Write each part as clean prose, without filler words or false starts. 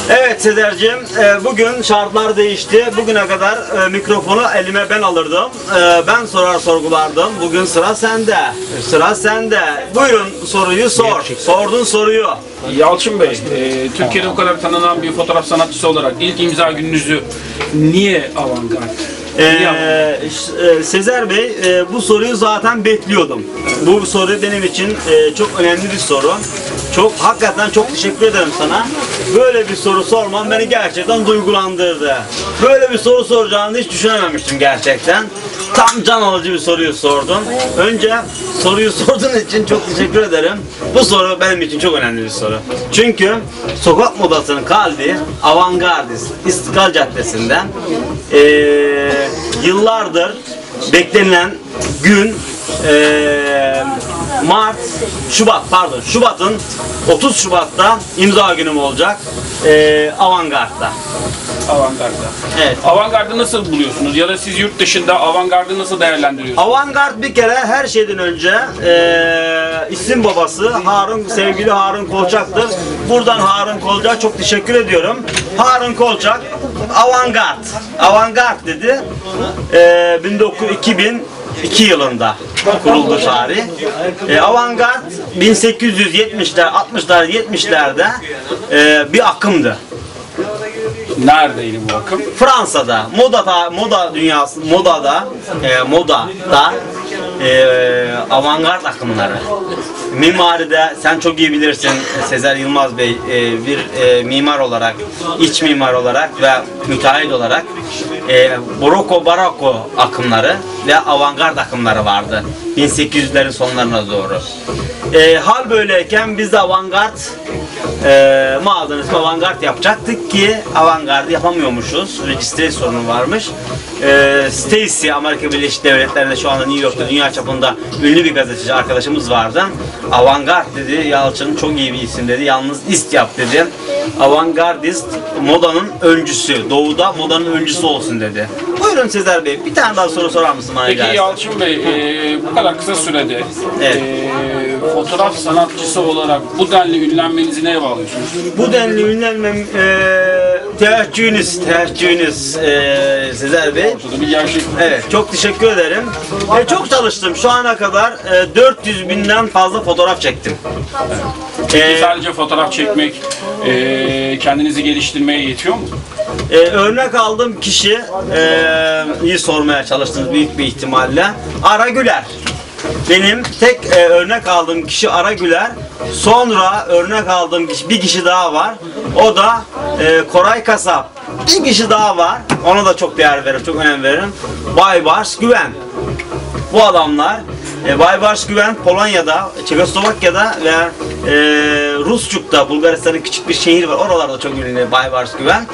Evet Sezer'cim, bugün şartlar değişti. Bugüne kadar mikrofonu elime ben alırdım. Ben sorar sorgulardım. Bugün sıra sende. Sıra sende. Buyurun soruyu sor. Sordun soruyu. Yalçın Bey, Türkiye'de bu kadar tanınan bir fotoğraf sanatçısı olarak ilk imza gününüzü niye avantgard? Sezer Bey, bu soruyu zaten bekliyordum. Bu soru benim için çok önemli bir soru. Hakikaten çok teşekkür ederim sana. Böyle bir soru sorman beni gerçekten duygulandırdı. Böyle bir soru soracağını hiç düşünememiştim gerçekten. Tam can alıcı bir soruyu sordun. Önce soruyu sorduğun için çok teşekkür ederim. Bu soru benim için çok önemli bir soru. Çünkü sokak modasının kalbi avantgardist İstiklal Caddesi'nde yıllardır beklenilen gün Şubat'ın 30 Şubat'ta imza günüm olacak Avantgard'da. Avantgard'da. Evet. Avantgard'ı nasıl buluyorsunuz? Ya da siz yurt dışında avantgard'ı nasıl değerlendiriyorsunuz? Avantgard bir kere her şeyden önce isim babası sevgili Harun Kolçak'tır. Buradan Harun Kolçak'a çok teşekkür ediyorum. Harun Kolçak Avantgard dedi. 2002 yılında kuruldu tarih. Avantgard 1870'ler, 60'lar, 70'lerde bir akımdı. Neredeydi bu akım? Fransa'da, moda dünyası, modada avantgard akımları. Mimaride sen çok iyi bilirsin Sezer Yılmaz Bey, bir mimar olarak, iç mimar olarak ve müteahhit olarak baroko akımları ve avantgard akımları vardı 1800'lerin sonlarına doğru. Hal böyleyken biz de avantgard mağazanın ismi avantgard yapacaktık ki avantgardı yapamıyormuşuz. Registre sorunu varmış. Stacy, Amerika Birleşik Devletleri'nde şu anda New York'ta dünya çapında ünlü bir gazeteci arkadaşımız vardı. Avantgard dedi, Yalçın çok iyi bir isim dedi, yalnız ist yap dedi. Avantgardist modanın öncüsü, doğuda modanın öncüsü olsun dedi. Buyurun Sezer Bey, bir tane daha soru sorar mısın bana? Peki Yalçın Bey, bu kadar kısa sürede fotoğraf sanatçısı olarak bu denli ünlenmenizi neye bağlıyorsunuz? Bu denli ünlenmem teveccühünüz Sezer Bey. Bir gerçek. Evet, çok teşekkür ederim. Çok çalıştım. Şu ana kadar 400 binden fazla fotoğraf çektim. Peki sadece fotoğraf çekmek kendinizi geliştirmeye yetiyor mu? Örnek aldığım kişi iyi sormaya çalıştınız büyük bir ihtimalle. Ara Güler. Benim tek örnek aldığım kişi Ara Güler. Sonra örnek aldığım kişi, bir kişi daha var. O da Koray Kasap. Bir kişi daha var. Ona da çok değer veririm, çok önem veririm. Baybars Güven. Bu adamlar Baybars Güven Polonya'da, Çekoslovakya'da ve Rusçuk'ta, Bulgaristan'ın küçük bir şehir var. Oralarda çok ünlü Baybars Güven.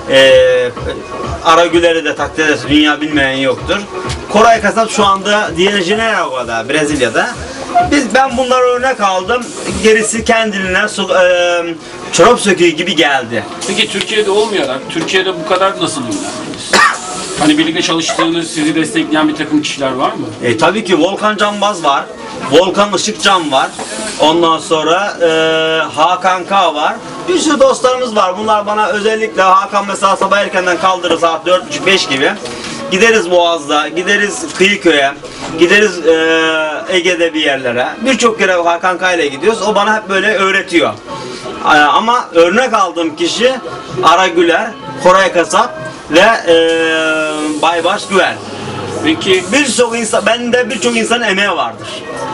Ara Güler'i de takdir edersin, dünya bilmeyen yoktur. Koray Kasap şu anda Rio de Janeiro'da, Brezilya'da. Ben bunları örnek aldım. Gerisi kendiliğine çorap söküğü gibi geldi. Peki Türkiye'de olmayarak, Türkiye'de bu kadar nasıl ünlendiniz? Hani birlikte çalıştığınız, sizi destekleyen bir takım kişiler var mı? Tabii ki Volkan Canbaz var. Volkan Işıkcan var. Ondan sonra Hakan K var. Bir sürü dostlarımız var. Bunlar bana özellikle Hakan mesela sabah erkenden kaldırır saat 4.30-5 gibi. Gideriz Boğaz'da, gideriz Kıyıköy'e, gideriz Ege'de bir yerlere. Birçok kere Hakan K ile gidiyoruz. O bana hep böyle öğretiyor. Ama örnek aldığım kişi Ara Güler, Koray Kasap ve Baybars Güven. Peki bende birçok insanın emeği vardır.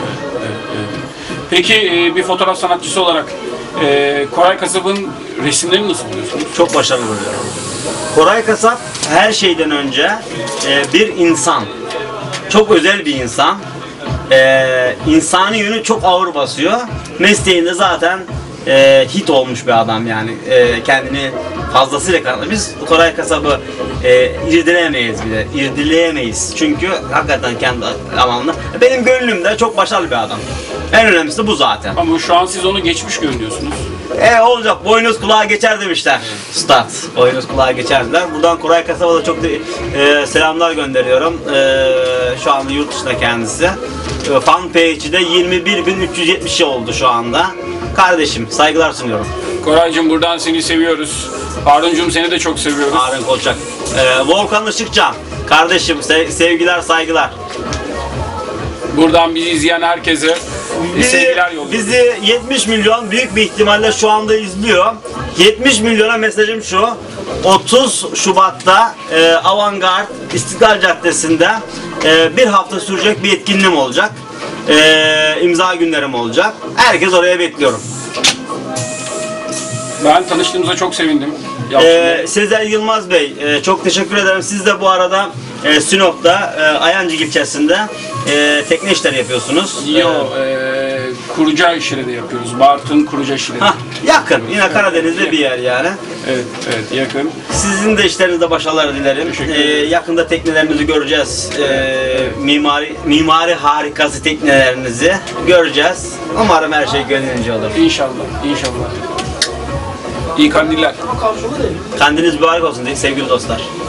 Peki bir fotoğraf sanatçısı olarak Koray Kasap'ın resimlerini nasıl buluyorsunuz? Çok başarılı buluyorum. Koray Kasap her şeyden önce bir insan. Çok özel bir insan. İnsani yönü çok ağır basıyor. Mesleğinde zaten hit olmuş bir adam yani. Kendini fazlasıyla kanıtladı. Biz Koray Kasap'ı irdeleyemeyiz. Çünkü hakikaten kendi alanında. Benim gönlümde çok başarılı bir adam. En önemlisi bu zaten. Ama şu an siz onu geçmiş görünüyorsunuz. Olacak. Boynuz kulağa geçer demişler. Üstad. Boynuz kulağa geçerdiler. Buradan Koray Kasap'a da çok selamlar gönderiyorum. Şu anda yurt dışında kendisi. Fan page'de 21.370 oldu şu anda. Kardeşim saygılar sunuyorum. Koraycığım buradan seni seviyoruz. Harun'cum seni de çok seviyoruz. Harun Kolçak. Volkan Işıkcan. Kardeşim sevgiler saygılar. Buradan bizi izleyen herkese sevgiler yolluyoruz. Bizi 70 milyon büyük bir ihtimalle şu anda izliyor. 70 milyona mesajım şu. 30 Şubat'ta Avantgard İstiklal Caddesi'nde bir hafta sürecek bir etkinliğim olacak. İmza günlerim olacak. Herkes oraya bekliyorum. Ben tanıştığımıza çok sevindim. Sezer Yılmaz Bey, çok teşekkür ederim. Siz de bu arada Sinop'ta Ayancık ilçesinde tekne işleri yapıyorsunuz. Kuruca işleri de yapıyoruz. Bartın Kuruca işleri. Yakın. Yine Karadeniz'de bir yer yani. Evet, yakın. Sizin de işlerinizde başarılar dilerim. Yakında teknelerinizi göreceğiz. Mimari harikası teknelerinizi göreceğiz. Umarım her şey gönlünce olur. İnşallah. İyi kandiller. Kandiliniz mübarek olsun sevgili dostlar.